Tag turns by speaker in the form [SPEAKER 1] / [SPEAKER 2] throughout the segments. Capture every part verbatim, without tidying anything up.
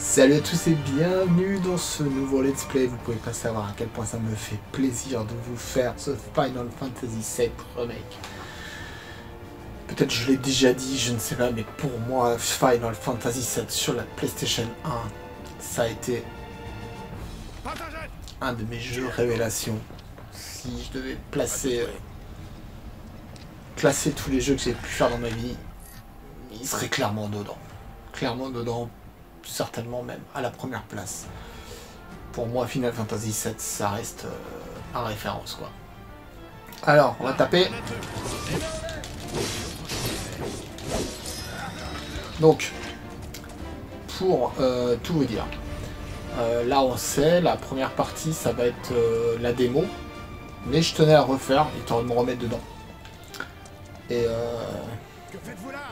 [SPEAKER 1] Salut à tous et bienvenue dans ce nouveau let's play. Vous pouvez pas savoir à quel point ça me fait plaisir de vous faire ce Final Fantasy sept remake. Peut-être je l'ai déjà dit, je ne sais pas, mais pour moi Final Fantasy sept sur la PlayStation un, ça a été un de mes jeux révélations. Si je devais placer, euh, classer tous les jeux que j'ai pu faire dans ma vie, il serait clairement dedans. Clairement dedans. Certainement même à la première place. Pour moi, Final Fantasy sept, ça reste euh, en référence, quoi. Alors, on va taper. Donc, pour euh, tout vous dire, euh, là on sait, la première partie, ça va être euh, la démo, mais je tenais à refaire, histoire de me remettre dedans. Et euh...
[SPEAKER 2] Que faites-vous là?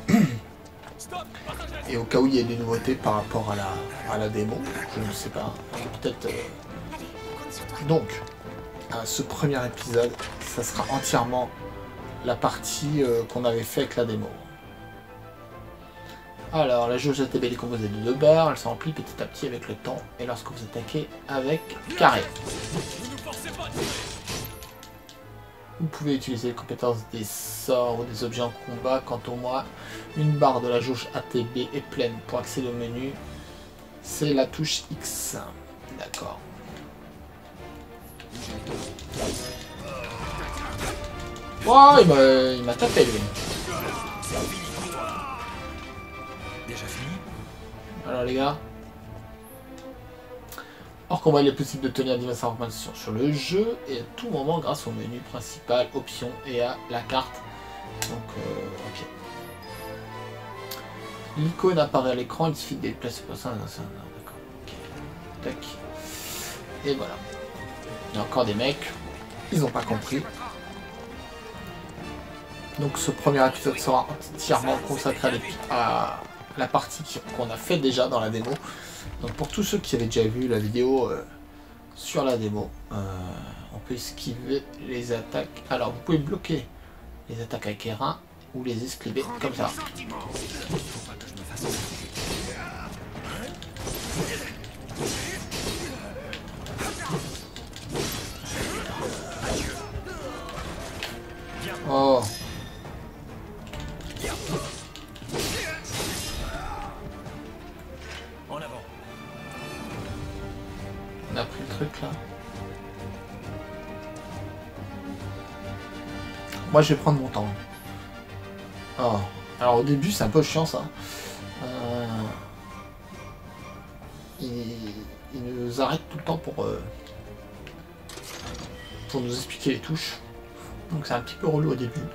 [SPEAKER 1] Et au cas où il y a des nouveautés par rapport à la, à la démo, je ne sais pas, peut-être... Euh... Donc, euh, ce premier épisode, ça sera entièrement la partie euh, qu'on avait fait avec la démo. Alors, la jauge A T B est composée de deux barres, elle s'emplit petit à petit avec le temps, et lorsque vous attaquez avec carré. Vous pouvez utiliser les compétences des sorts ou des objets en combat. Quant au moi, une barre de la jauge A T B est pleine. Pour accéder au menu, c'est la touche X. D'accord. Oh, il m'a tapé lui.
[SPEAKER 2] Déjà fini?
[SPEAKER 1] Alors les gars. Or combat, il est possible de tenir diverses informations sur le jeu et à tout moment grâce au menu principal, options et à la carte. Donc, euh, ok. L'icône apparaît à l'écran, il suffit de déplacer pour ça. D'accord. Ok. Tac. Et voilà. Il y a encore des mecs. Ils n'ont pas compris. Donc ce premier épisode sera entièrement consacré à, à la partie qu'on a fait déjà dans la démo. Donc pour tous ceux qui avaient déjà vu la vidéo euh, sur la démo, euh, on peut esquiver les attaques. Alors vous pouvez bloquer les attaques avec R un ou les esquiver comme ça. Oh. On a pris le truc là. Moi je vais prendre mon temps. Oh. Alors au début c'est un peu chiant ça. Euh... Il... il nous arrête tout le temps pour, euh... pour nous expliquer les touches. Donc c'est un petit peu relou au début.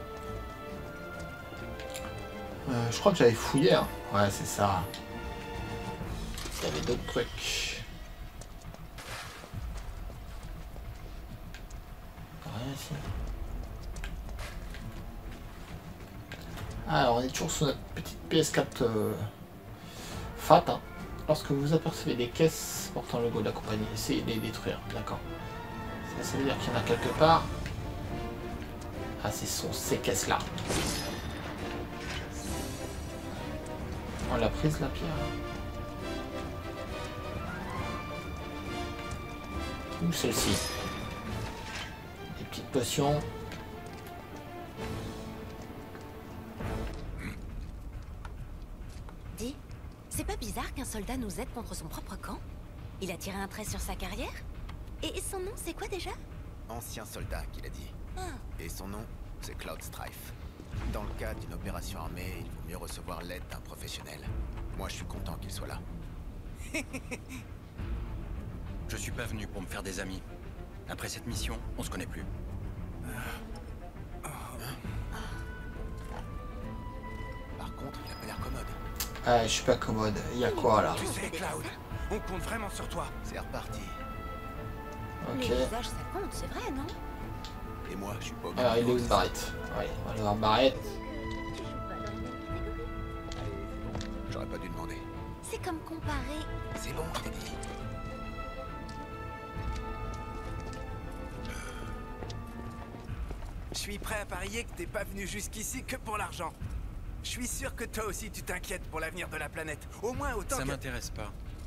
[SPEAKER 1] Euh, je crois que j'avais fouillé. Hein. Ouais c'est ça. Il y avait d'autres trucs. Alors on est toujours sur notre petite P S quatre euh, Fat. Hein. Lorsque vous apercevez des caisses portant le logo de la compagnie, essayez de les détruire. D'accord. Ça, ça veut dire qu'il y en a quelque part. Ah, ce sont ces caisses là. On l'a prise la pierre. Ou celle-ci. Des petites potions.
[SPEAKER 3] Dis, c'est pas bizarre qu'un soldat nous aide contre son propre camp? Il a tiré un trait sur sa carrière? Et son nom, c'est quoi déjà?
[SPEAKER 2] Ancien soldat, qu'il a dit.
[SPEAKER 3] Ah.
[SPEAKER 2] Et son nom, c'est Cloud Strife. Dans le cas d'une opération armée, il vaut mieux recevoir l'aide d'un professionnel. Moi, je suis content qu'il soit là.
[SPEAKER 4] Je suis pas venu pour me faire des amis. Après cette mission, on se connaît plus.
[SPEAKER 2] Par contre, il a pas l'air commode.
[SPEAKER 1] Ah, je suis pas commode. Il y a quoi là?
[SPEAKER 2] Tu sais, Cloud, on compte vraiment sur toi. C'est reparti.
[SPEAKER 1] Ok.
[SPEAKER 3] Les visages, ça compte, c'est vrai, non?
[SPEAKER 2] Et moi, je suis pas...
[SPEAKER 1] Alors il est où Barrett? Ouais, on va aller voir Barrett.
[SPEAKER 2] J'aurais pas dû demander.
[SPEAKER 3] C'est comme comparer...
[SPEAKER 2] C'est bon, je t'ai dit. Je suis prêt à parier que t'es pas venu jusqu'ici que pour l'argent. Je suis sûr que toi aussi tu t'inquiètes pour l'avenir de la planète. Au moins autant
[SPEAKER 4] Ça
[SPEAKER 2] que...
[SPEAKER 4] m'intéresse pas.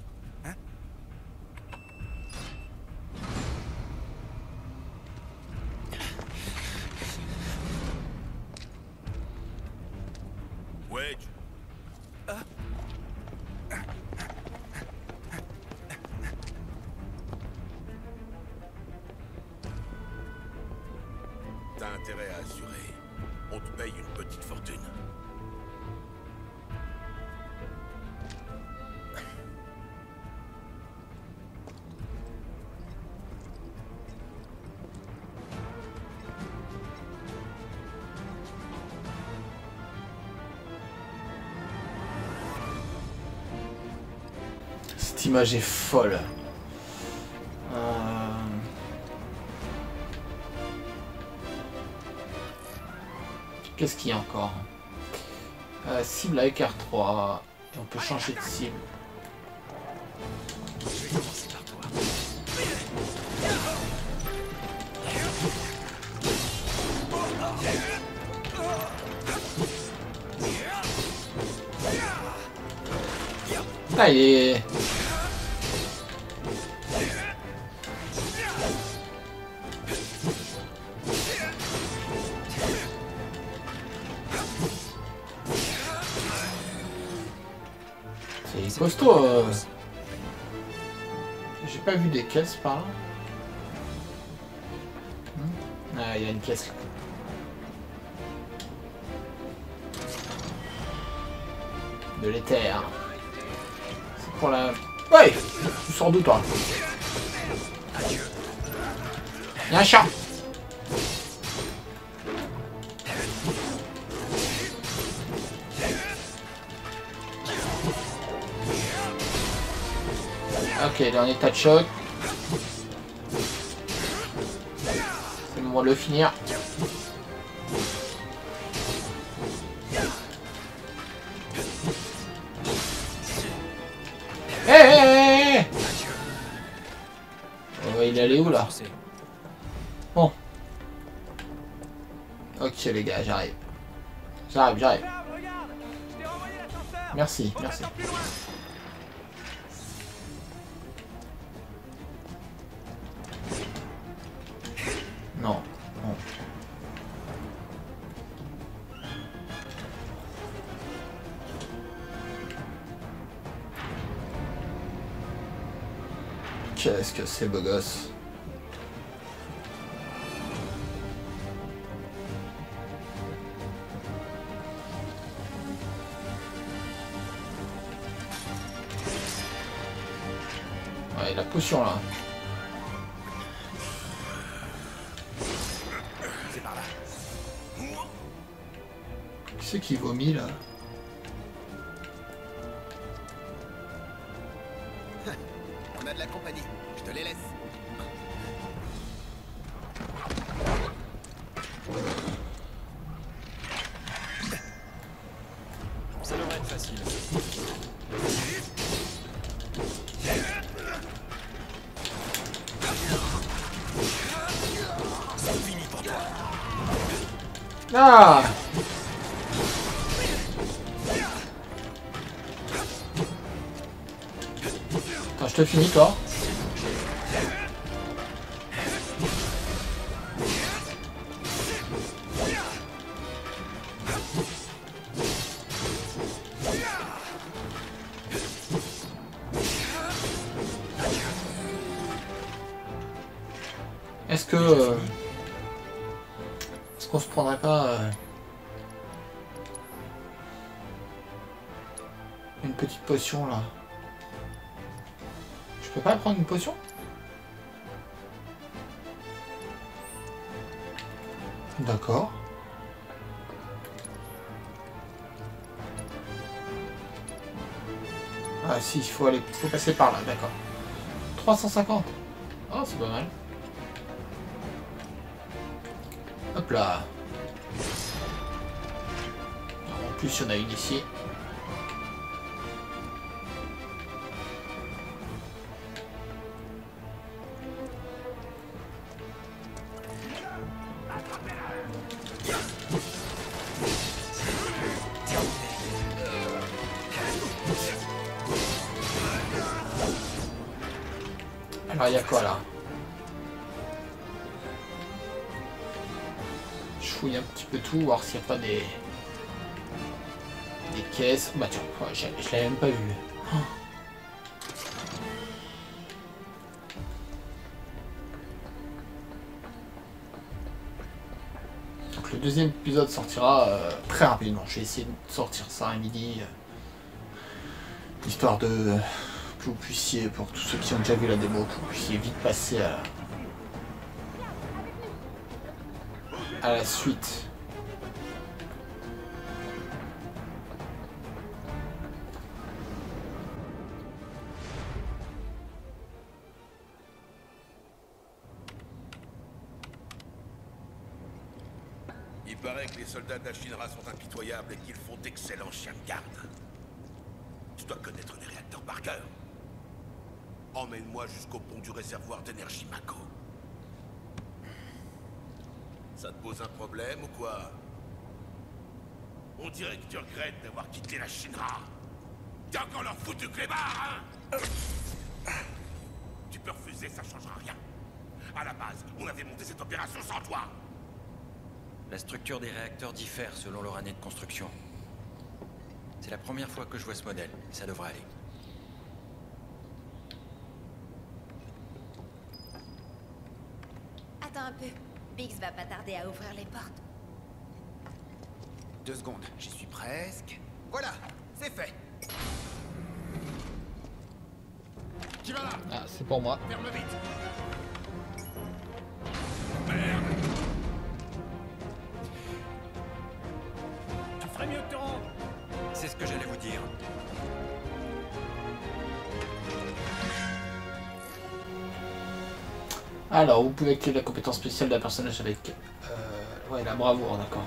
[SPEAKER 1] cette image est folle. Euh... Qu'est-ce qu'il y a encore? euh, Cible avec R trois. Et on peut changer de cible.
[SPEAKER 2] Je vais commencer par toi.
[SPEAKER 1] Ah, il est... C'est costaud. Euh... J'ai pas vu des caisses par là. Hmm. Ah, il y a une caisse là. De l'éther. C'est pour la... Ouais. Tu sors d'où toi? Il y a un chat. Ok, il est en état de choc. C'est le moment de le finir. Hé hé hé. Oh, il est allé où là? Bon. Ok les gars, j'arrive. J'arrive, j'arrive. Merci, merci. Non, non. Qu'est-ce que c'est beau gosse. Ouais, la potion là.
[SPEAKER 2] C'est par là.
[SPEAKER 1] Qui c'est qui vomit là?
[SPEAKER 2] On a de la compagnie. Je te les laisse.
[SPEAKER 4] Ça devrait être facile.
[SPEAKER 2] C'est fini pour toi.
[SPEAKER 1] Ah! Attends, je te finis toi. Est-ce que... Euh, Est-ce qu'on se prendrait pas... Euh, une petite potion là? Je peux pas prendre une potion? D'accord. Ah si, il faut aller, faut passer par là, d'accord. trois cent cinquante. Oh, c'est pas mal. Hop là. En plus, il y en a une ici. Alors, il y a quoi là? Je fouille un petit peu tout, voir s'il n'y a pas des... des caisses. Bah tiens, ouais, je je l'avais même pas vu. Oh. Donc le deuxième épisode sortira euh, très rapidement. Je vais essayer de sortir ça à midi. Euh, histoire de... Euh, que vous puissiez, pour tous ceux qui ont déjà vu la démo, que vous puissiez vite passer à, à la suite.
[SPEAKER 5] paraît que les soldats d'Ashinra sont impitoyables et qu'ils font d'excellents chiens de garde. Tu dois connaître les réacteurs par cœur. Emmène-moi jusqu'au pont du réservoir d'énergie Mako. Ça te pose un problème ou quoi? On dirait que tu regrettes d'avoir quitté la Shinra. T'es encore leur foutu clébard, hein? Tu peux refuser, ça changera rien. À la base, on avait monté cette opération sans toi.
[SPEAKER 4] La structure des réacteurs diffère selon leur année de construction. C'est la première fois que je vois ce modèle, et ça devrait aller.
[SPEAKER 3] Attends un peu. Biggs va pas tarder à ouvrir les portes.
[SPEAKER 2] Deux secondes, j'y suis presque. Voilà, c'est fait.
[SPEAKER 5] Qui va là?
[SPEAKER 1] Ah, c'est pour moi.
[SPEAKER 5] Ferme vite. Merde.
[SPEAKER 4] Tu ferais mieux de te rendre. C'est ce que j'allais vous dire.
[SPEAKER 1] Alors, vous pouvez activer la compétence spéciale d'un personnage avec... Euh, ouais, la bravoure, d'accord.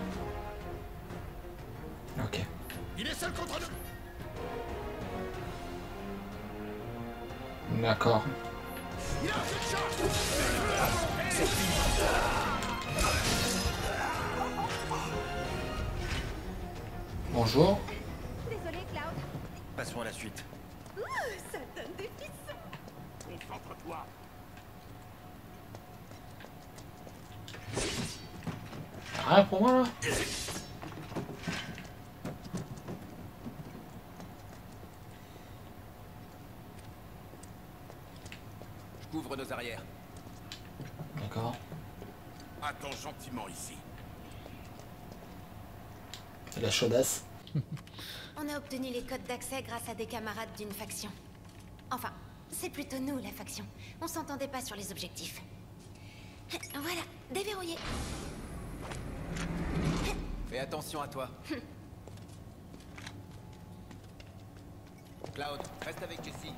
[SPEAKER 1] Ok.
[SPEAKER 5] Il est seul contre nous.
[SPEAKER 1] D'accord.
[SPEAKER 5] Il a fait de chance.
[SPEAKER 1] Bonjour.
[SPEAKER 3] Désolé, Cloud.
[SPEAKER 4] Passons à la suite.
[SPEAKER 3] Ouh, ça donne des frissons.
[SPEAKER 5] Concentre-toi.
[SPEAKER 1] Rien pour moi là.
[SPEAKER 2] Je couvre nos arrières.
[SPEAKER 1] D'accord.
[SPEAKER 5] Attends gentiment ici.
[SPEAKER 1] C'est la chaudasse.
[SPEAKER 3] On a obtenu les codes d'accès grâce à des camarades d'une faction. Enfin, c'est plutôt nous, la faction. On s'entendait pas sur les objectifs. Voilà, déverrouillé.
[SPEAKER 2] Fais attention à toi. Cloud, reste avec Jessie.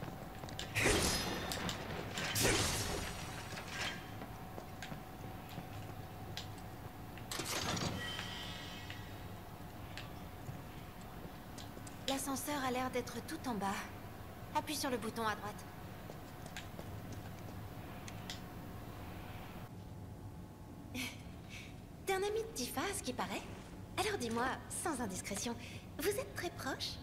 [SPEAKER 3] L'ascenseur a l'air d'être tout en bas. Appuie sur le bouton à droite. T'es un ami de Tifa, à ce qui paraît. Alors dis-moi, sans indiscrétion, vous êtes très proches?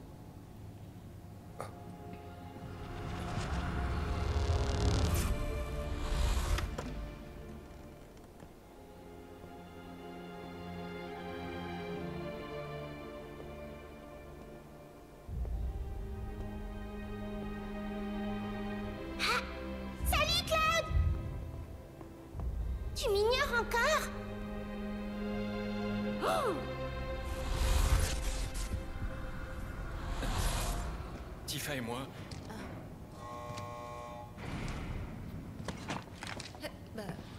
[SPEAKER 3] Ah! Salut, Cloud! Tu m'ignores encore? Oh!
[SPEAKER 4] Tifa et moi,
[SPEAKER 3] Euh, bah...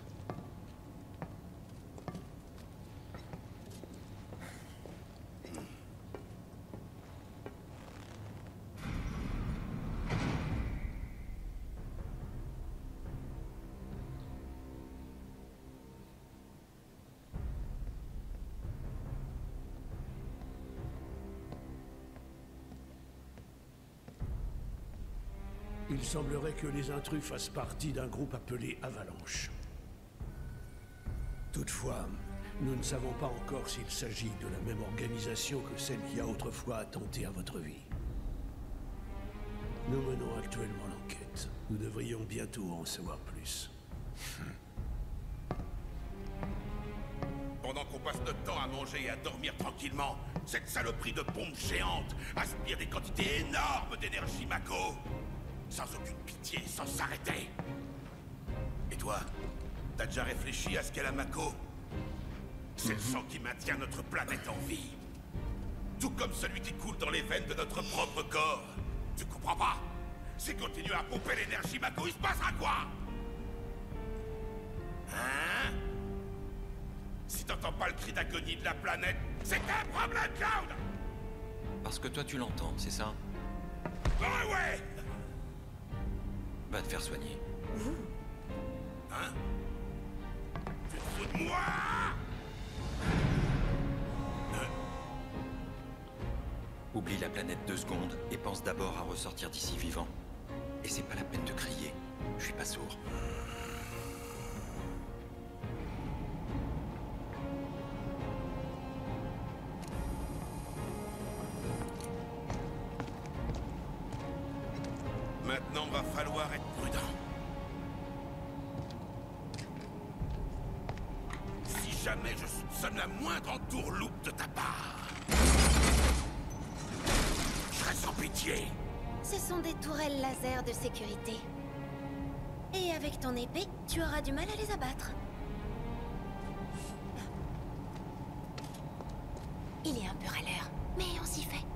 [SPEAKER 6] Il semblerait que les intrus fassent partie d'un groupe appelé Avalanche. Toutefois, nous ne savons pas encore s'il s'agit de la même organisation que celle qui a autrefois attenté à votre vie. Nous menons actuellement l'enquête. Nous devrions bientôt en savoir plus.
[SPEAKER 5] Pendant qu'on passe notre temps à manger et à dormir tranquillement, cette saloperie de pompe géante aspire des quantités énormes d'énergie Mako. Sans aucune pitié, sans s'arrêter. Et toi, t'as déjà réfléchi à ce qu'est la Mako? C'est le sang qui maintient notre planète en vie. Tout comme celui qui coule dans les veines de notre propre corps. Tu comprends pas? Si continue à pomper l'énergie Mako, il se passera quoi? Hein? Si t'entends pas le cri d'agonie de la planète, c'est un problème, Cloud!
[SPEAKER 4] parce que toi tu l'entends, c'est ça?
[SPEAKER 5] Ouais, ouais!
[SPEAKER 4] Va te faire soigner.
[SPEAKER 5] Hein? Tu te fous de moi?
[SPEAKER 4] Oublie la planète deux secondes et pense d'abord à ressortir d'ici vivant. Et c'est pas la peine de crier. Je suis pas sourd.
[SPEAKER 5] Maintenant, va falloir être prudent. Si jamais je soupçonne la moindre entourloupe de ta part, je serai sans pitié.
[SPEAKER 3] Ce sont des tourelles laser de sécurité. Et avec ton épée, tu auras du mal à les abattre. Il est un peu râleur, mais on s'y fait.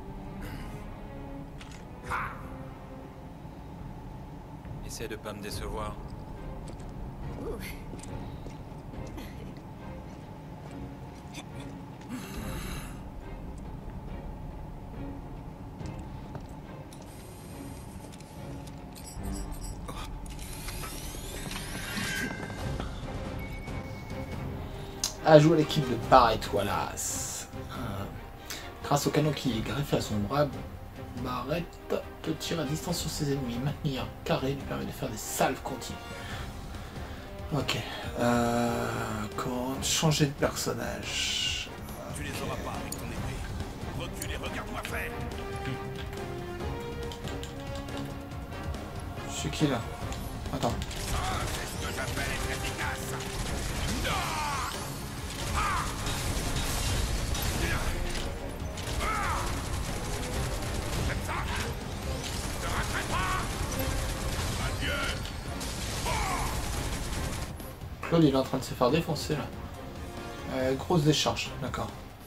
[SPEAKER 4] Essaie de pas me décevoir.
[SPEAKER 3] Ouh.
[SPEAKER 1] A joué l'équipe de Barrett Wallace. Euh, grâce au canon qui est greffé à son bras, Barrett peut tirer à distance sur ses ennemis. Maintenir carré lui permet de faire des salves continues. Ok. Euh, comment changer de personnage?
[SPEAKER 5] Tu les auras pas avec ton épée. Recule et regarde-moi faire.
[SPEAKER 1] Je suis qui là? Attends.
[SPEAKER 5] Ça, c'est ce que j'appelle être efficace. Ah ah ah Comme ça. Ne raterai pas. Adieu.
[SPEAKER 1] Claude il est en train de se faire défoncer là. Euh, grosse décharge, d'accord.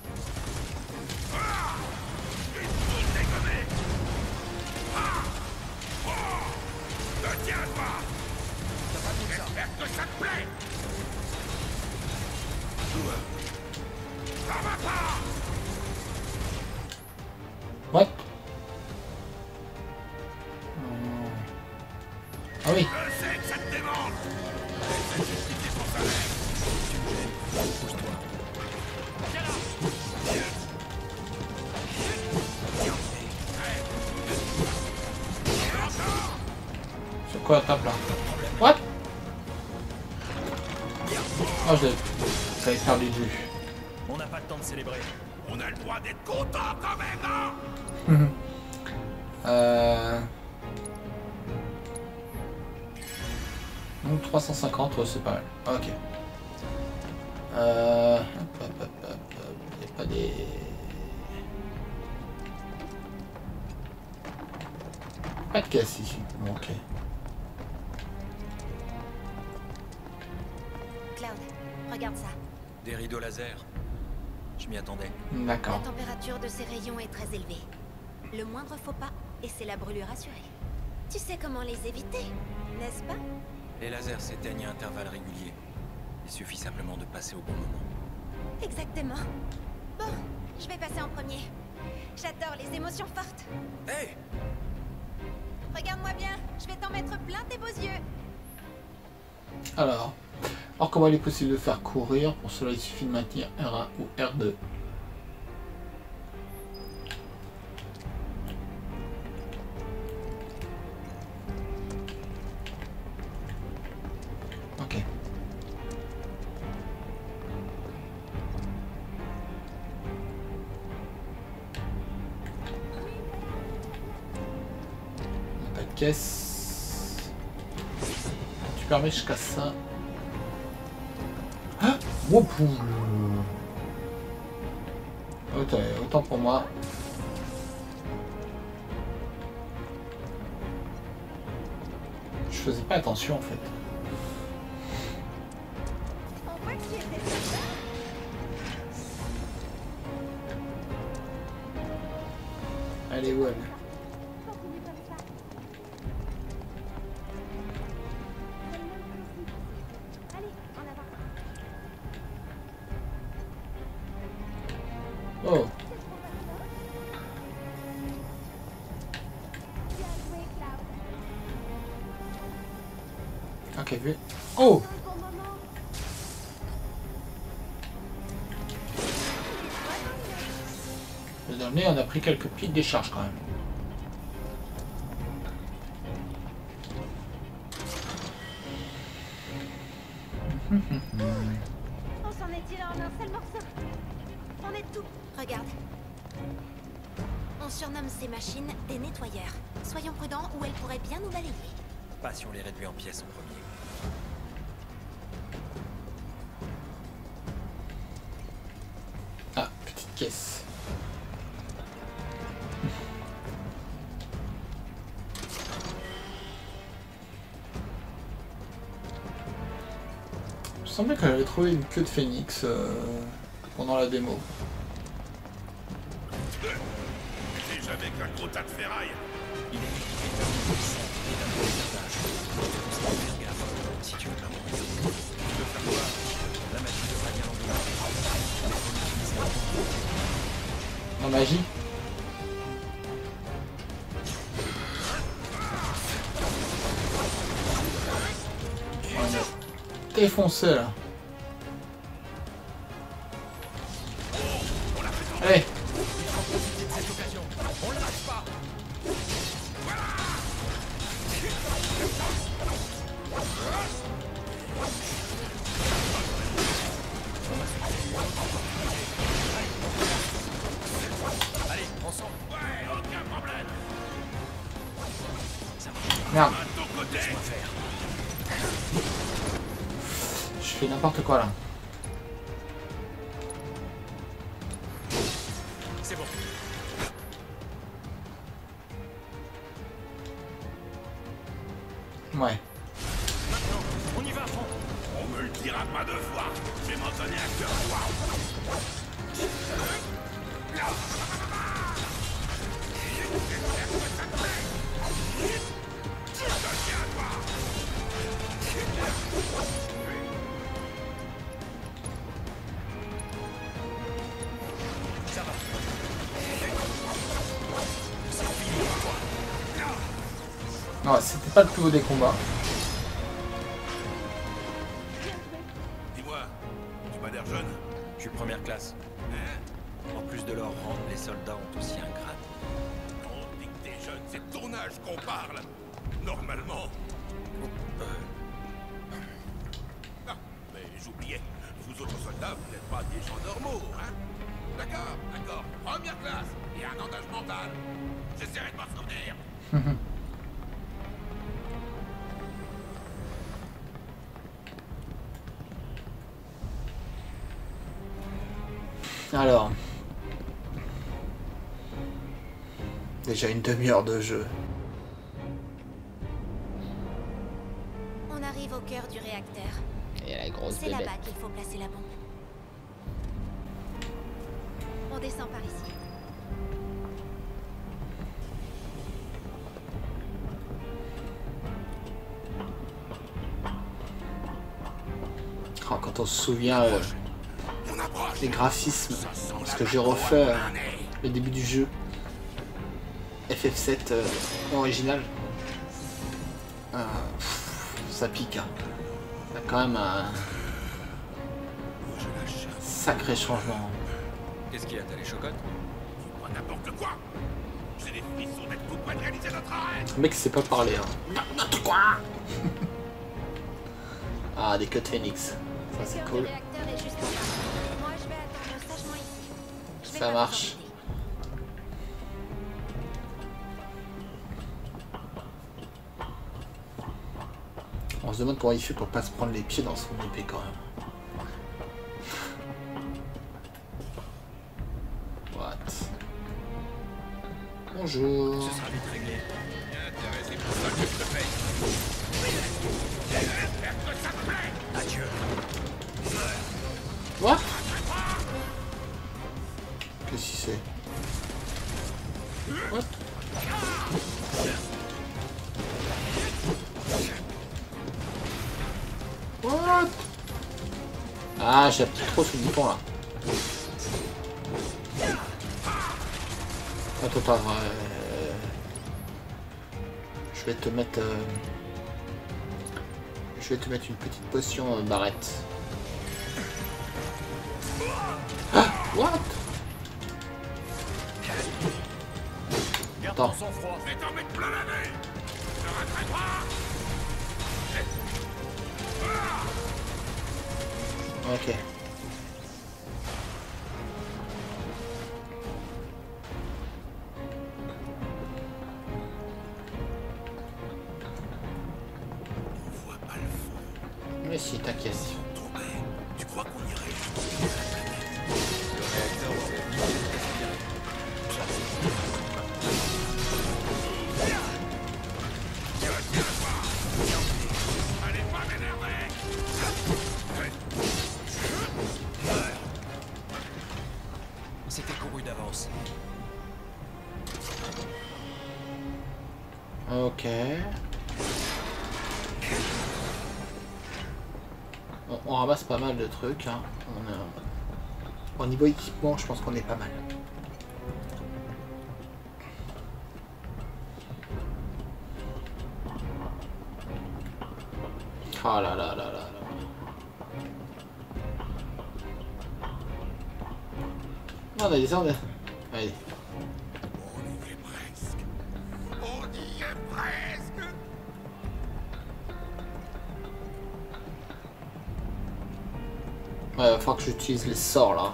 [SPEAKER 1] What? Hmm. Ah oui.
[SPEAKER 5] Je sais que ça te démange. Essaie de justifier ton salaire. Tu me gênes. Pousse-toi.
[SPEAKER 1] Sur quoi la tape là? What? Oh, je l'ai. J'avais perdu de vue.
[SPEAKER 7] On n'a pas le temps de célébrer.
[SPEAKER 5] On a le droit d'être content quand même, non?
[SPEAKER 1] euh... Donc trois cent cinquante, ouais, c'est pas mal. Ok. Euh... Hop, hop, hop, hop, hop. Il n'y a pas des... Pas de caisse ici. Bon, ok.
[SPEAKER 3] Cloud, regarde ça.
[SPEAKER 4] Des rideaux laser. Je m'y attendais.
[SPEAKER 3] La
[SPEAKER 1] D'accord.
[SPEAKER 3] température de ces rayons est très élevée. Le moindre faux pas, et c'est la brûlure assurée. Tu sais comment les éviter, n'est-ce pas?
[SPEAKER 4] Les lasers s'éteignent à intervalles réguliers. Il suffit simplement de passer au bon moment.
[SPEAKER 3] Exactement. Bon, je vais passer en premier. J'adore les émotions fortes.
[SPEAKER 4] Hey!
[SPEAKER 3] Regarde-moi bien, je vais t'en mettre plein tes beaux yeux.
[SPEAKER 1] Alors... Alors comment il est possible de faire courir? Pour cela il suffit de maintenir R un ou R deux. Ok. Pas de caisse. Tu permets je casse ça. Ah oh, autant, autant pour moi. Je faisais pas attention en fait.
[SPEAKER 3] On voit qui était ça.
[SPEAKER 1] Allez, ouais. Oh. Ok, vu. Oh. Le dernier, on a pris quelques petites décharges quand même.
[SPEAKER 3] On s'en est-il en un seul morceau? On est tout. Regarde. On surnomme ces machines des nettoyeurs. Soyons prudents ou elles pourraient bien nous balayer.
[SPEAKER 4] Pas si on les réduit en pièces en premier.
[SPEAKER 1] Ah, petite caisse. Il me semblait qu'elle avait trouvé une queue de phénix euh, pendant la démo.
[SPEAKER 5] Déjà avec un gros tas de ferraille.
[SPEAKER 4] Il est équipé d'un puissant et d'un gros avantage. Faire gaffe si tu veux l'imposer. Tu veux faire quoi? La magie devrait bien l'endommager. Il faut l'utiliser en temps.
[SPEAKER 1] La magie. Défoncé là. Allez.
[SPEAKER 7] Cette occasion, on le lâche pas. Allez, ensemble.
[SPEAKER 5] Ouais, aucun problème.
[SPEAKER 1] Merde.
[SPEAKER 5] À ton côté.
[SPEAKER 7] Laisse-moi faire.
[SPEAKER 1] Je fais n'importe quoi là.
[SPEAKER 7] C'est bon.
[SPEAKER 1] Ouais.
[SPEAKER 7] Maintenant, on y va à fond.
[SPEAKER 5] On me le dira pas deux fois. Je vais m'en donner un cœur froid.
[SPEAKER 7] Ça va. C'est fini pour toi.
[SPEAKER 1] Non, c'était pas le plus haut des combats.
[SPEAKER 5] Dis-moi, tu m'as l'air jeune.
[SPEAKER 4] Je suis première classe. En plus de leur rang, les soldats ont aussi un grade.
[SPEAKER 5] On dit que t'es jeune, c'est de ton âge qu'on parle. Normalement. Ah, mais j'oubliais. Vous autres soldats, vous n'êtes pas des gens normaux, hein? D'accord, d'accord. Première classe et un entache mental. J'essaierai de m'en souvenir.
[SPEAKER 1] Alors. Déjà une demi-heure de jeu.
[SPEAKER 3] On arrive au cœur du réacteur.
[SPEAKER 1] Et la grosse
[SPEAKER 3] C'est là-bas qu'il faut placer la bombe. On descend par ici.
[SPEAKER 1] Oh, quand on se souvient euh,
[SPEAKER 5] On approche.
[SPEAKER 1] des graphismes,
[SPEAKER 5] Ça sent
[SPEAKER 1] parce
[SPEAKER 5] la
[SPEAKER 1] que j'ai
[SPEAKER 5] vapeur
[SPEAKER 1] refait
[SPEAKER 5] à
[SPEAKER 1] euh,
[SPEAKER 5] plein nez.
[SPEAKER 1] le début du jeu F F sept euh, original, euh, pff, ça pique. Hein. Il y a quand même un
[SPEAKER 5] Je lâche.
[SPEAKER 1] sacré changement.
[SPEAKER 4] Qu'est-ce qu'il y a? T'as les chocottes?
[SPEAKER 5] Pas n'importe quoi. J'ai des frissons d'être tout près de réaliser notre arrêt.
[SPEAKER 1] Le mec sait pas parler. Hein. N'importe quoi. Ah, des queues de phénix. Ça
[SPEAKER 3] Le
[SPEAKER 1] c'est
[SPEAKER 3] cœur
[SPEAKER 1] cool.
[SPEAKER 3] du réacteur est juste en bas. Moi, je vais attendre sagement ici. Je vais
[SPEAKER 1] Ça
[SPEAKER 3] pas
[SPEAKER 1] marche.
[SPEAKER 3] vous embêter.
[SPEAKER 1] On se demande comment il fait pour pas se prendre les pieds dans son épée quand même. What? Bonjour.
[SPEAKER 7] Ce sera vite réglé.
[SPEAKER 5] C'est pour ça que je te paye. J'espère que ça te plaît.
[SPEAKER 7] Adieu.
[SPEAKER 1] What? Qu'est-ce que c'est? What? What? Ah, j'ai appuyé trop sur le bouton là. Attends, attends, euh... je vais te mettre, euh... je vais te mettre une petite potion euh, barrette. Ah, what? attends.
[SPEAKER 7] Ton sang-froid.
[SPEAKER 5] Je vais t'en mettre plein la nez. Ne regrette pas.
[SPEAKER 1] Ok.
[SPEAKER 5] On voit pas le fond.
[SPEAKER 1] Mais si, t'inquiète.
[SPEAKER 5] Tourné. Tu crois qu'on irait
[SPEAKER 7] Le réacteur aurait vite aspiré.
[SPEAKER 5] Allez pas m'énerver.
[SPEAKER 7] C'était couru d'avance.
[SPEAKER 1] Ok. On, on ramasse pas mal de trucs. Hein. On a... Au niveau équipement, je pense qu'on est pas mal. Oh là là là là là. On a des ordres. Allez.
[SPEAKER 5] On y est presque. On y est presque.
[SPEAKER 1] Ouais, il va falloir que j'utilise les sorts là.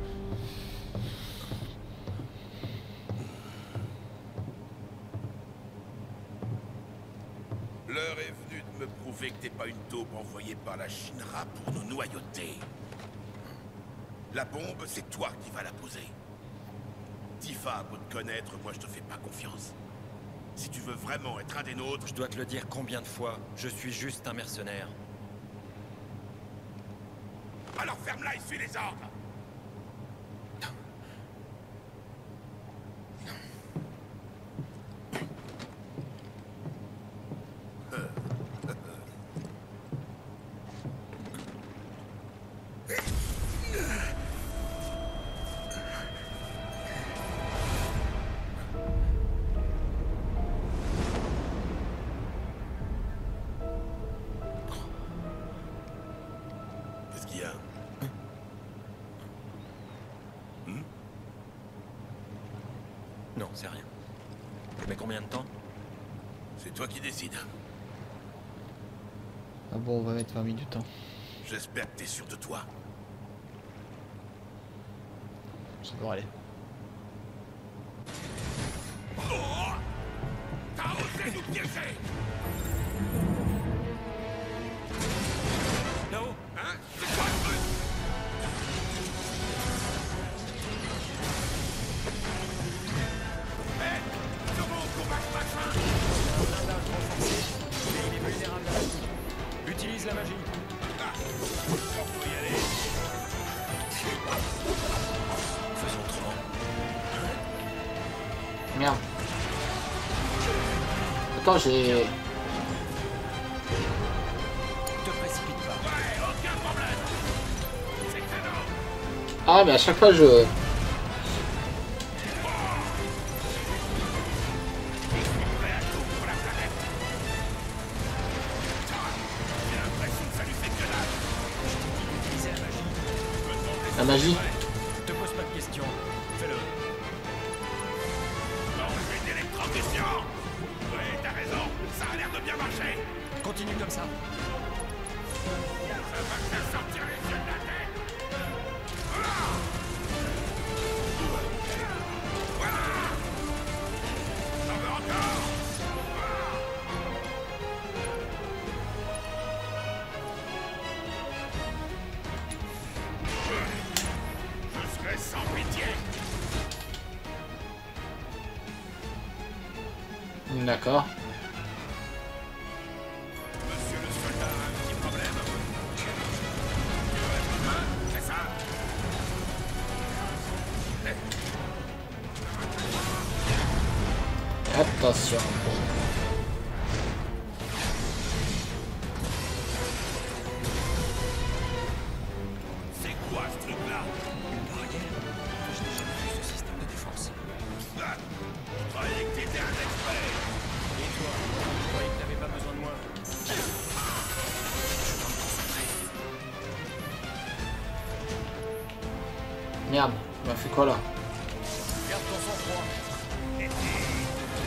[SPEAKER 5] L'heure est venue de me prouver que t'es pas une taupe envoyée par la Shinra pour nous noyauter. La bombe, c'est toi qui vas la poser. Tifa a beau te connaître, moi je te fais pas confiance. Si tu veux vraiment être un des nôtres,
[SPEAKER 7] Je dois te le dire combien de fois, je suis juste un mercenaire.
[SPEAKER 5] alors ferme-la et suis les ordres. Qu'est-ce qu'il y a?
[SPEAKER 7] Non, c'est rien. Mais combien de temps?
[SPEAKER 5] C'est toi qui décides.
[SPEAKER 8] Ah bon, on va mettre vingt minutes. Hein.
[SPEAKER 5] J'espère que t'es sûr de toi.
[SPEAKER 8] Ça devrait aller.
[SPEAKER 5] Oh! T'as osé nous piéger!
[SPEAKER 7] Là-haut!
[SPEAKER 5] Hein? C'est quoi le truc? Hé! Comment on combat ce machin?
[SPEAKER 7] Un blindage renforcé, mais il est vulnérable à la magie. Utilise la magie.
[SPEAKER 5] Ah! On peut y aller.
[SPEAKER 7] Faisons autrement.
[SPEAKER 1] Merde. Attends, j'ai...
[SPEAKER 7] Te précipite pas.
[SPEAKER 5] Ouais, aucun problème. C'est canon.
[SPEAKER 1] Ah, mais à chaque fois, je...
[SPEAKER 5] Prêt à tout pour la planète. J'ai l'impression que ça lui fait que dalle.
[SPEAKER 7] Utilisez la magie.
[SPEAKER 5] Je me demande
[SPEAKER 1] La magie.
[SPEAKER 7] Te pose pas de questions. Fais-le.
[SPEAKER 5] Enlever une électrocution. Ouais, t'as raison. Ça a l'air de bien marcher.
[SPEAKER 7] Continue comme ça.
[SPEAKER 5] Ça va te faire sortir les yeux de la tête. Voilà. Voilà. J'en veux encore. Je serai sans pitié.
[SPEAKER 1] D'accord.
[SPEAKER 5] Monsieur le soldat a un petit problème. Hein, c'est ça?
[SPEAKER 1] Attention.
[SPEAKER 5] C'est quoi ce truc-là?
[SPEAKER 7] Une barrière? Je n'ai jamais vu ce système de défense.
[SPEAKER 5] Ah, je croyais que t'étais un expert.
[SPEAKER 7] Et toi? Tu croyais que t'avais pas besoin de moi?
[SPEAKER 1] Merde, il m'a fait quoi là?
[SPEAKER 7] Garde ton sang-froid.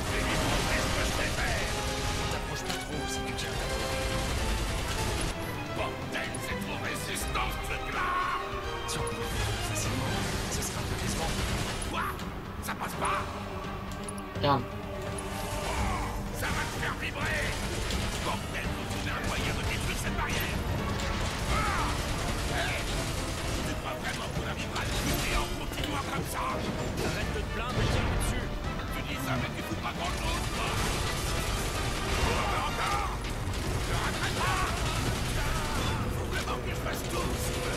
[SPEAKER 5] pas?
[SPEAKER 1] Regarde.
[SPEAKER 5] Ça va te faire vibrer! Bordel, faut trouver un moyen de détruire cette barrière! Ah! Hey! Tu crois vraiment qu'on arrivera à le buter en continuant comme ça?
[SPEAKER 7] Arrête de te plaindre et tire dessus.
[SPEAKER 5] Tu dis ça, mais tu fous pas grand-chose, toi! Oh, mais encore! Je raterai pas! Faut vraiment que je fasse tout!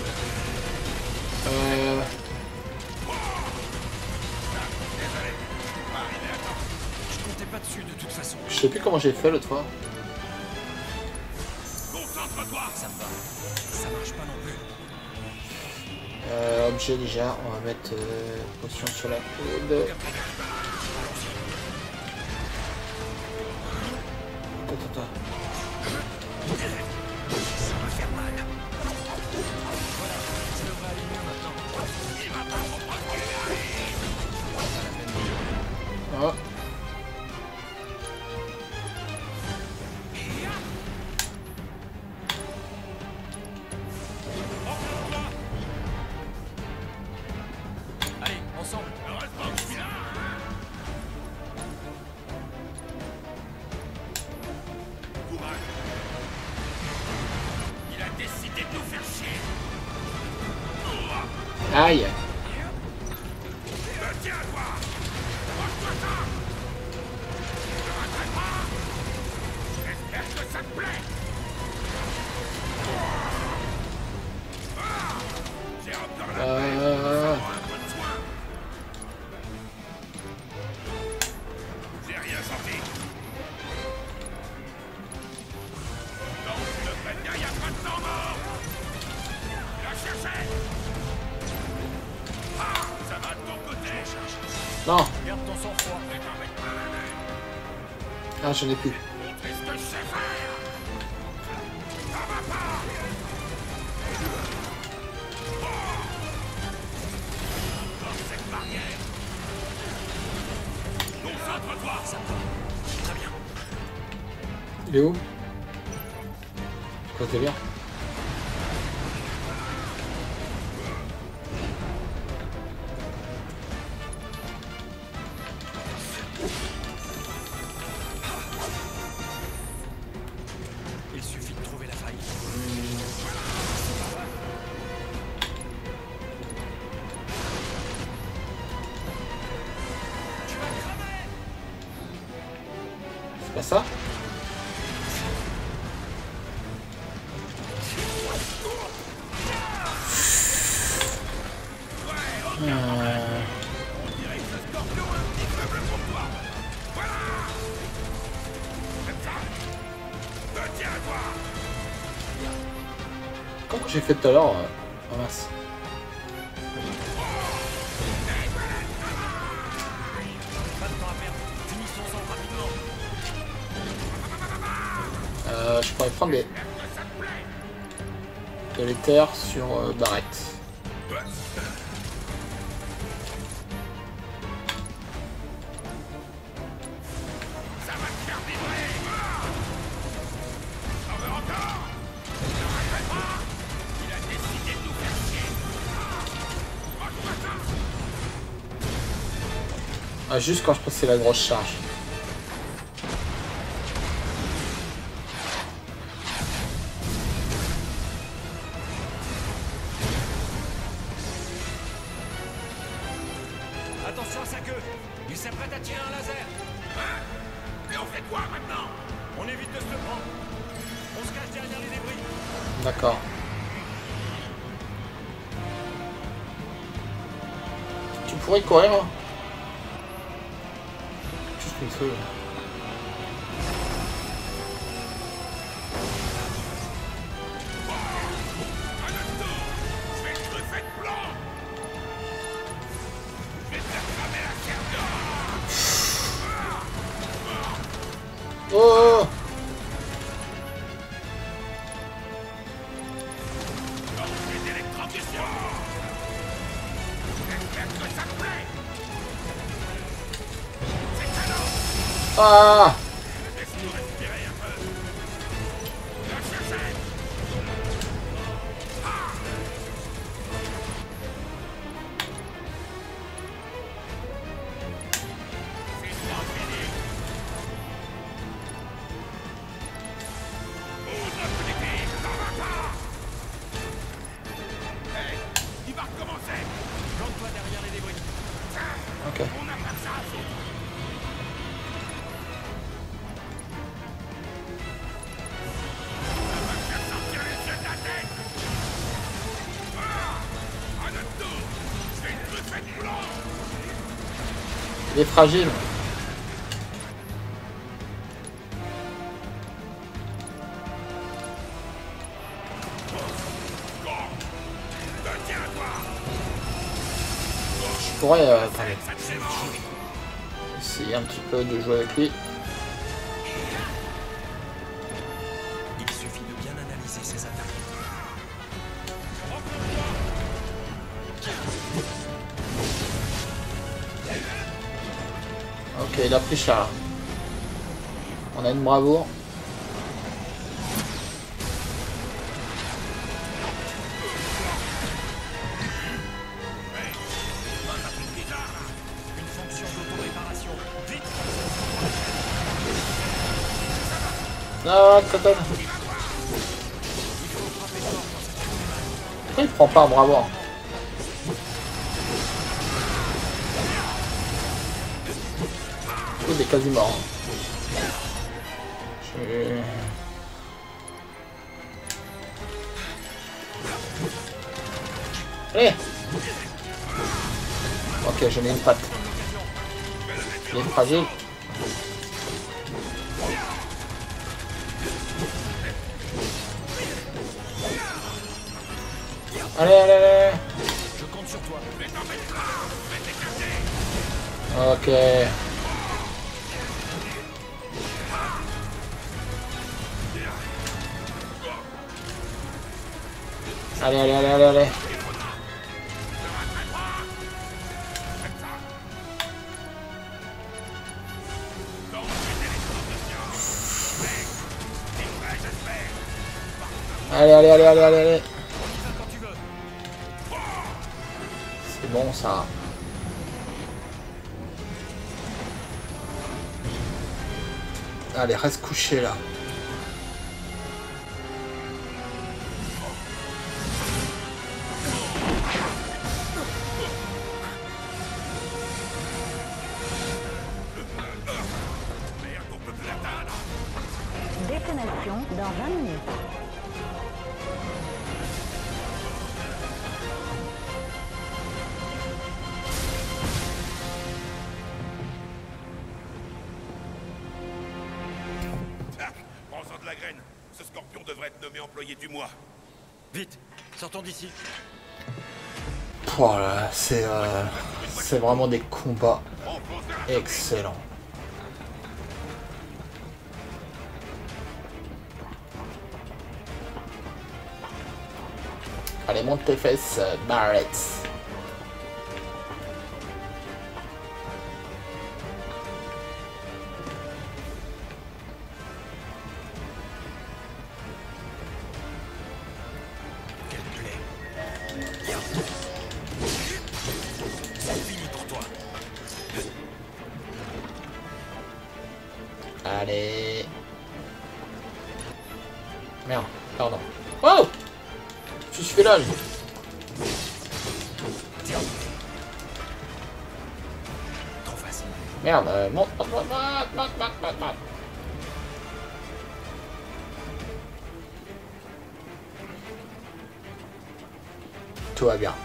[SPEAKER 1] Euh...
[SPEAKER 5] Désolé, pas arrivé à temps.
[SPEAKER 7] Je comptais pas dessus de toute façon.
[SPEAKER 1] Je sais plus comment j'ai fait l'autre fois.
[SPEAKER 5] Concentre-toi!
[SPEAKER 7] Ça me va. Ça marche pas non plus.
[SPEAKER 1] Euh, objet déjà, on va mettre euh, potion sur la coude. Attends, attends.
[SPEAKER 7] Ça va faire mal. Voilà, je devrais aller mieux maintenant.
[SPEAKER 5] Il va pas comprendre qu'il arrive!
[SPEAKER 1] Oh.
[SPEAKER 7] Allez, ensemble.
[SPEAKER 5] Heureusement que je suis là! Courage! Il a décidé de nous faire chier!
[SPEAKER 1] Aïe.
[SPEAKER 5] Me tiens, toi! Mange-toi ça! Je raterai pas! J'espère que ça te plaît! Ah! J'ai encore la
[SPEAKER 1] Euh...
[SPEAKER 5] un peu de soin! J'ai rien senti! Non, le fait il y a pas de temps mort! La chercher! Ah! Ça va de ton côté!
[SPEAKER 1] Non.
[SPEAKER 7] Garde ton sang-froid.
[SPEAKER 1] Ah, j'en ai plus.
[SPEAKER 5] Montrer ce que je sais faire! Ça va pas! Dans cette barrière! Concentre-toi!
[SPEAKER 7] Ça me va. Très bien.
[SPEAKER 1] Il est où? Quoi délire?
[SPEAKER 7] Il suffit de trouver la faille.
[SPEAKER 1] C'est pas ça? Euh... Comme j'ai fait tout à l'heure, euh... oh mince.
[SPEAKER 7] Pas de temps à perdre. Finissons-en rapidement.
[SPEAKER 1] Euh, je pourrais prendre des... de l'éther sur euh, Barrett.
[SPEAKER 5] Ça va te faire vibrer! T'en veux encore? Je raterai pas! Il a décidé de nous faire chier! Mange-toi ça!
[SPEAKER 1] Ah, juste quand je passais la grosse charge.
[SPEAKER 7] Attention à sa queue. Il s'apprête à tirer un laser.
[SPEAKER 5] Hein? Et on fait quoi maintenant?
[SPEAKER 7] On évite de se le prendre. On se cache derrière les débris.
[SPEAKER 1] D'accord. Tu pourrais courir hein? Juste une feu.
[SPEAKER 5] Je vais te truffer de plomb! Je vais te faire cramer la cerveau!
[SPEAKER 1] Oh!
[SPEAKER 5] Danger d'électrocution! J'espère que ça te plaît! C'est canon!
[SPEAKER 1] Ah!
[SPEAKER 5] Laisse-nous respirer un peu! La chercher!
[SPEAKER 1] ok. Il est fragile. Je pourrais euh, attendez. Essayer un petit peu de jouer avec lui.
[SPEAKER 4] Il suffit de bien analyser ses attaques.
[SPEAKER 1] Ok, il a pris cher. On a une bravoure.
[SPEAKER 4] Une fonction d'auto-réparation. Vite!
[SPEAKER 1] Ah, attends, attends. Pourquoi il prend pas un bravoure? Il est quasi mort. Je... Allez. Ok, je mets une patte. Il est fragile. Allez, allez, allez.
[SPEAKER 4] Je compte sur toi.
[SPEAKER 1] Ok. Allez, allez, allez, allez, allez. Allez, allez, allez, allez, allez, allez. C'est bon ça. Allez, reste couché là.
[SPEAKER 9] Détonation dans vingt minutes.
[SPEAKER 5] Prends-en de la graine. Ce scorpion devrait être nommé employé du mois.
[SPEAKER 4] Vite, sortons d'ici.
[SPEAKER 1] Voilà, c'est euh, c'est vraiment des combats excellents. Allez, monte tes fesses, Barrett.
[SPEAKER 4] Quelle plaie. C'est fini pour toi.
[SPEAKER 1] Allez. Merde, pardon. Oh! Je suis là, lui.
[SPEAKER 4] Trop facile.
[SPEAKER 1] Merde, euh, monte, monte, monte, monte, monte, monte, monte, monte. Tout va bien.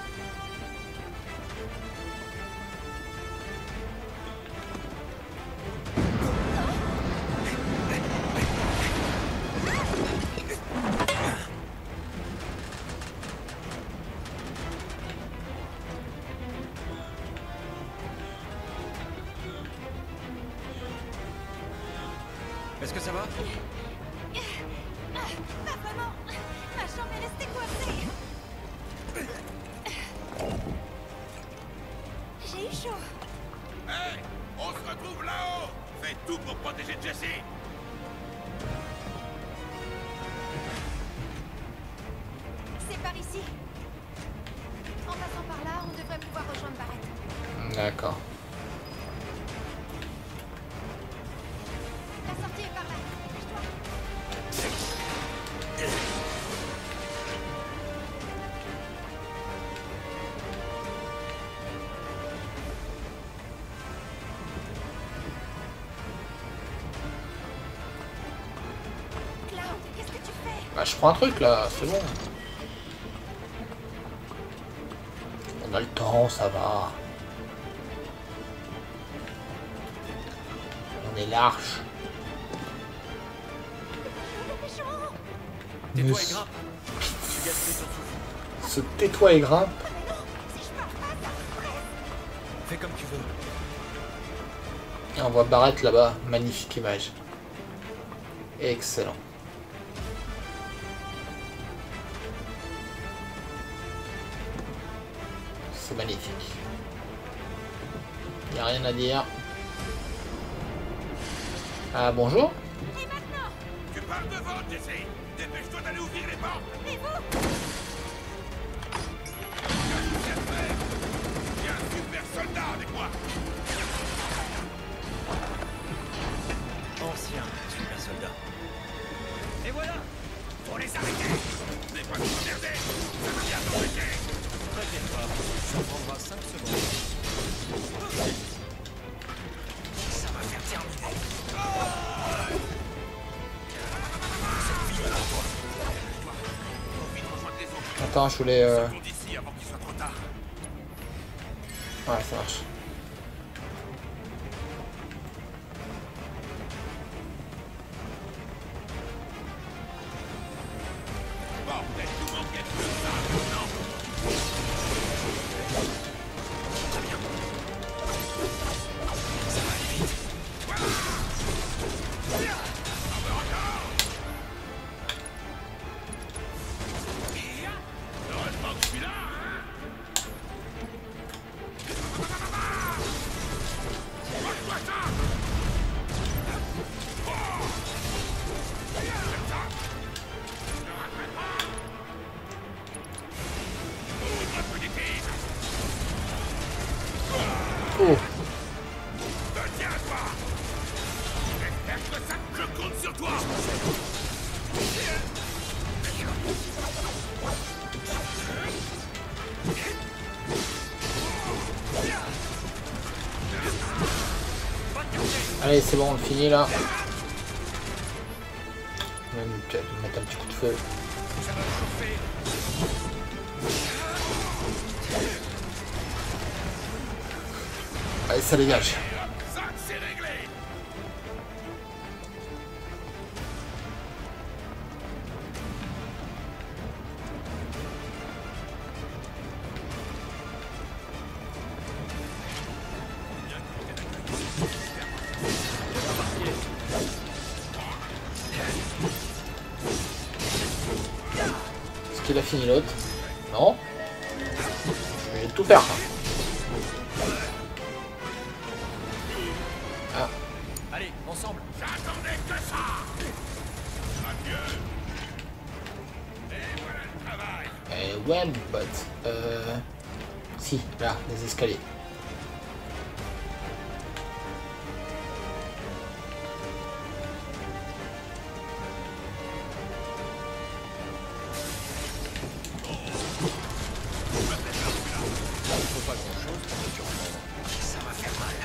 [SPEAKER 4] Est-ce que ça va?
[SPEAKER 3] Pas vraiment. Ma chambre est restée coincée. J'ai eu chaud.
[SPEAKER 5] Hey, on se retrouve là-haut. Fais tout pour protéger Jesse.
[SPEAKER 3] C'est par ici. En passant par là, on devrait pouvoir rejoindre Barrett.
[SPEAKER 1] D'accord.
[SPEAKER 3] La sortie est par là. Dépêche-toi.
[SPEAKER 1] Bah, je prends un truc là, c'est bon. On a le temps, ça va. On est large.
[SPEAKER 4] Tais-toi et grimpe. Tu gaspilles ton souffle.
[SPEAKER 1] Se tais-toi et grimpe.
[SPEAKER 4] Fais comme tu veux.
[SPEAKER 1] Et on voit Barrett là-bas. Magnifique image. Excellent. C'est magnifique. Il n'y a rien à dire. Ah bonjour.
[SPEAKER 3] Et maintenant?
[SPEAKER 5] Tu parles devant, Jesse. Dépêche-toi d'aller ouvrir les portes.
[SPEAKER 3] Et vous?
[SPEAKER 5] Bien fait. Il y a un super soldat avec moi.
[SPEAKER 4] Ancien super soldat. Et voilà.
[SPEAKER 5] Faut les arrêter. N'est pas trop merdé. Ça va bien t'embêter.
[SPEAKER 4] T'inquiète pas, ça prendra cinq secondes. Ça va faire terminer.
[SPEAKER 1] Attends, je voulais... Euh...
[SPEAKER 5] Sortons d'ici avant qu'il soit trop tard.
[SPEAKER 1] Ouais, ça marche.
[SPEAKER 5] Bordel, nous manquait de ça, non?
[SPEAKER 4] Très bien. Ça va aller vite.
[SPEAKER 5] Heureusement que je suis là, hein? Mange-toi ça!
[SPEAKER 1] Oh.
[SPEAKER 5] Tiens-toi! J'espère que ça... Je compte sur toi!
[SPEAKER 1] Allez, c'est bon, on le finit là. On va peut-être mettre un petit coup de feu. Allez, ça dégage.
[SPEAKER 5] Ça, c'est réglé!
[SPEAKER 1] Est-ce qu'il a fini l'autre? Non. Je vais tout faire. Ah.
[SPEAKER 4] Allez, ensemble.
[SPEAKER 5] J'attendais que ça! Adieu! Et voilà le travail!
[SPEAKER 1] Eh ouais, mon pote. Euh... Si, là, les escaliers.
[SPEAKER 4] Ça va faire mal.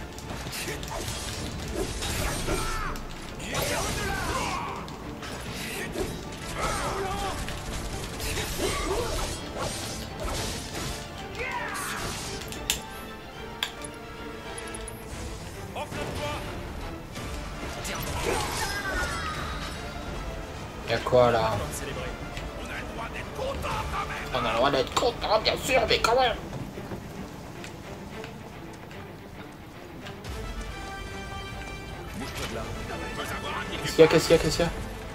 [SPEAKER 1] Y'a quoi là?
[SPEAKER 4] Célébrer.
[SPEAKER 5] On a le droit d'être content quand même!
[SPEAKER 1] On a le droit d'être content, bien sûr, mais quand même.
[SPEAKER 4] Bouge-toi de là.
[SPEAKER 1] Qu'est-ce qu'il y a? Qu'est-ce qu'il y a? Qu'est-ce qu'il y a?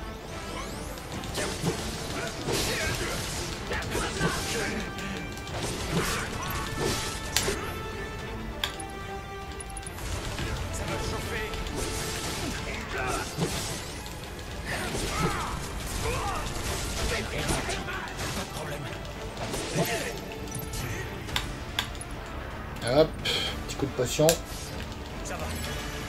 [SPEAKER 4] Ça va chauffer. Pas de problème.
[SPEAKER 1] Hop, petit coup de potion.
[SPEAKER 4] Ça va.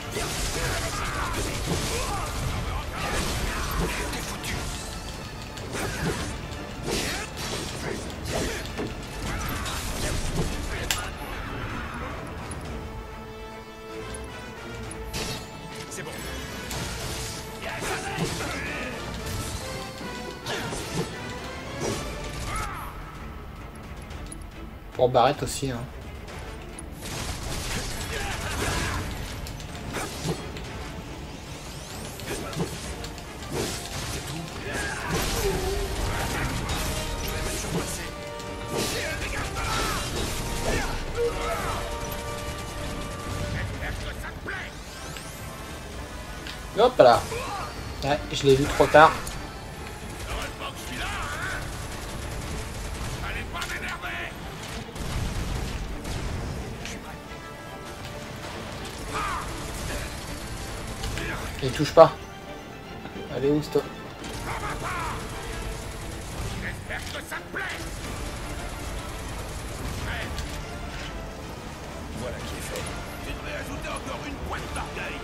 [SPEAKER 4] T'es foutu. C'est bon.
[SPEAKER 1] Pour Barrett aussi. Hein. Hop là. Ouais, je l'ai vu trop tard. Il touche pas. Allez où stop.
[SPEAKER 5] J'espère que ça te plaît.
[SPEAKER 4] Voilà qui est fait.
[SPEAKER 5] Tu devrais ajouter encore une pointe d'orgueil.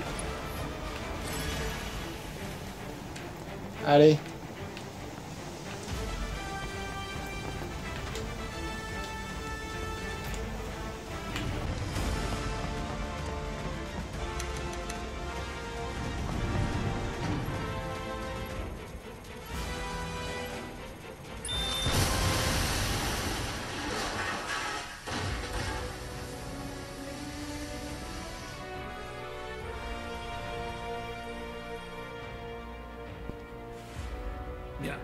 [SPEAKER 1] Allez.
[SPEAKER 6] Bien.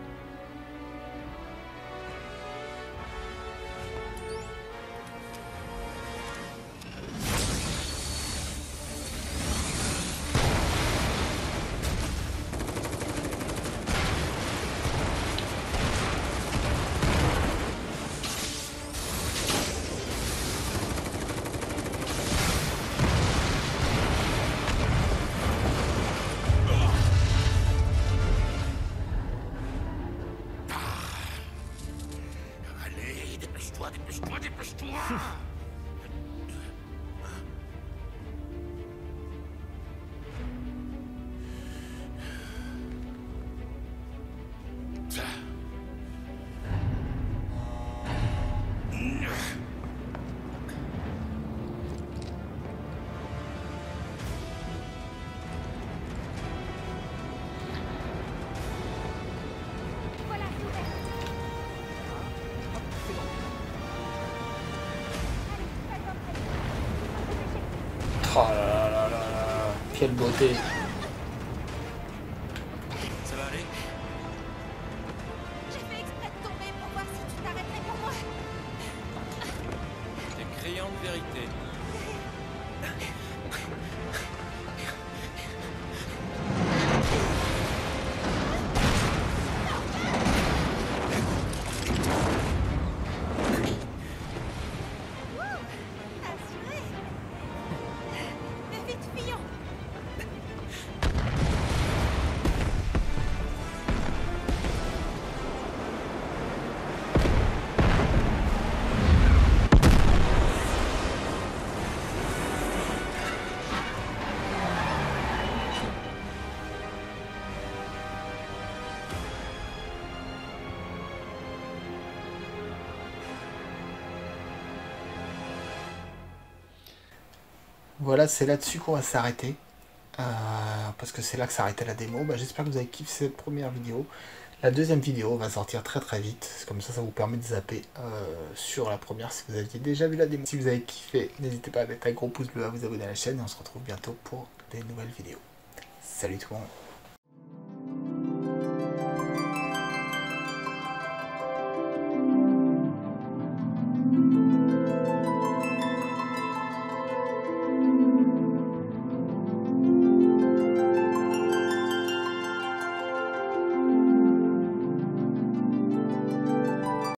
[SPEAKER 5] Allez, dépêche-toi, dépêche-toi, dépêche-toi.
[SPEAKER 1] Oh là là là là là. Quelle beauté.
[SPEAKER 4] Ça va aller?
[SPEAKER 3] J'ai fait exprès de tomber pour voir si tu t'arrêterais pour moi.
[SPEAKER 4] Des crayons de vérité.
[SPEAKER 3] Assuré. Mais vite, fillon.
[SPEAKER 1] Voilà, c'est là-dessus qu'on va s'arrêter. Euh, parce que c'est là que s'arrêtait la démo. Bah, j'espère que vous avez kiffé cette première vidéo. La deuxième vidéo va sortir très très vite. Comme ça, ça vous permet de zapper euh, sur la première si vous aviez déjà vu la démo. Si vous avez kiffé, n'hésitez pas à mettre un gros pouce bleu, à vous abonner à la chaîne. Et on se retrouve bientôt pour des nouvelles vidéos. Salut tout le monde.